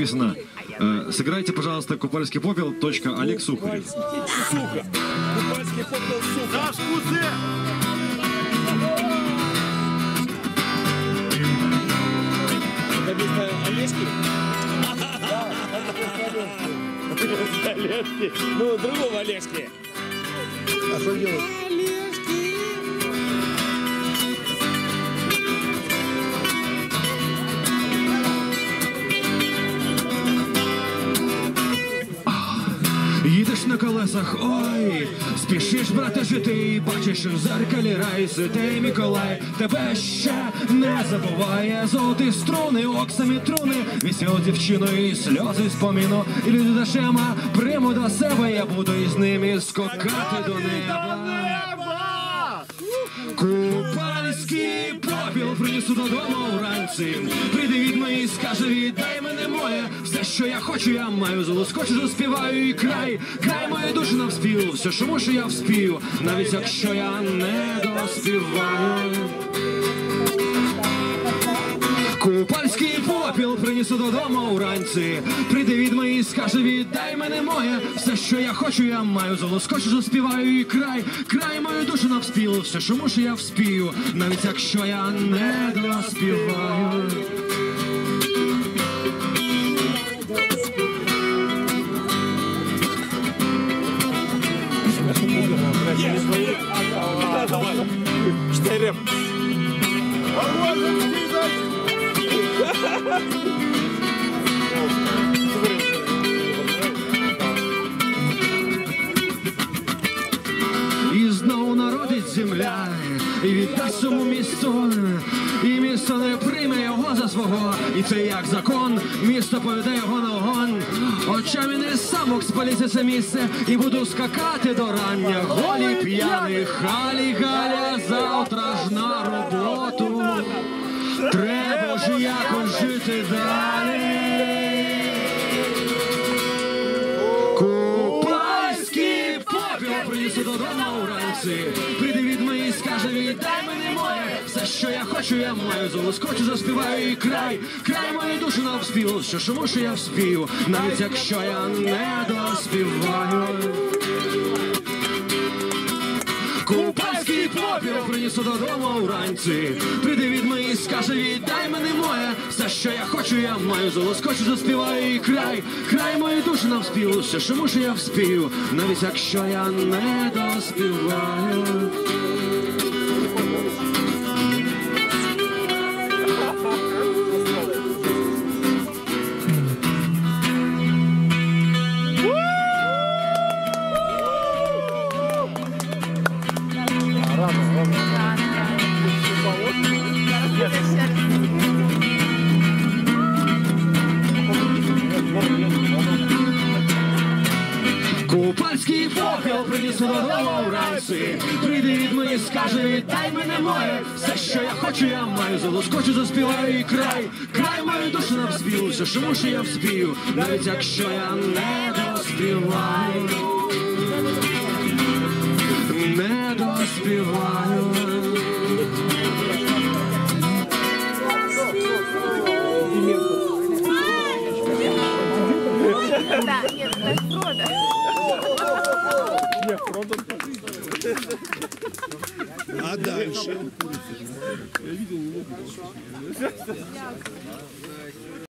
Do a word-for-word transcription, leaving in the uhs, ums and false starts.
написано, э, сыграйте, пожалуйста, «Купальский попел», точка, Олег Сухарев. Сука! Купальский попел, сука! Наш кузе! Это вместо Олежки? Да, Олежки. Ну, другого Олежки. А что делать? Їдеш на колесах, ой, спішиш, брате, жити, бачиш в зеркалі рай, Святий Миколай тебе ще не забуває. Золоті струни, оксамі труни, весел дівчиною і сльози споміну. І люди дашема приму до себе, я буду із ними скокати до неба. Купальський попіл принесу додому вранці. Прийде відьма і скаже, віддай мене моє. Все, що я хочу, я маю, залоскочу, заспіваю і край. Край моєї душі навспів, все, що мушу, я вспію, навіть якщо я не доспіваю. Купальський попіл принесу додому вранці. Прийде відьма і скаже, віддай мене моє. Все, що я хочу, я маю, залоскочу, заспіваю і край. Край мою душу навспів, все, що мушу, я вспію, навіть якщо я не доспіваю. Читай рэп. І знову народить земля, і віддасть цьому місту, і місто не прийме його за свого, і це як закон, місто поведе його на вогонь. Очами не самок спалиться це місце, і буду скакати до рання, голі п'яний, халі, галя, завтра ж на роботу, треба ж якось жити далі. Купальський попіл принесу додому вранці. Прийде відьма і скаже, віддай мене моє. Все, що я хочу, я маю, залоскочу, заспіваю і край. Край мою душу навспів, все, що мушу, я вспію, навіть якщо я не доспіваю. Купальський попіл принесу додому вранці. Прийде відьма і скаже, віддай мене моє. Все, що я хочу, я маю, залоскочу, заспіваю і край. Край мою душу навспів, все, що мушу, я вспію, навіть якщо я не доспіваю. Купальський попіл принесу додому вранці. Прийде відьма і скаже, віддай мене моє. Все, що я хочу, я маю, залоскочу, заспіваю і край. Край мою душу навспів, все, що мушу, я вспію, навіть якщо я не доспіваю. Не доспіваю. Да, нет, это Фродо. Нет, Фродо. А дальше? Я видел его.